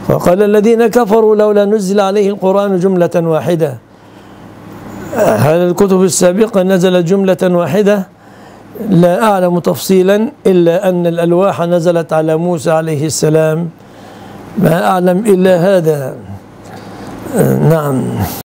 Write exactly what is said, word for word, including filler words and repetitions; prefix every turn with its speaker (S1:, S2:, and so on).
S1: وقال الذين كفروا لولا نزل عليه القرآن جملة واحدة. هل الكتب السابقة نزلت جملة واحدة؟ لا أعلم تفصيلا، إلا أن الألواح نزلت على موسى عليه السلام، ما أعلم إلا هذا. نعم.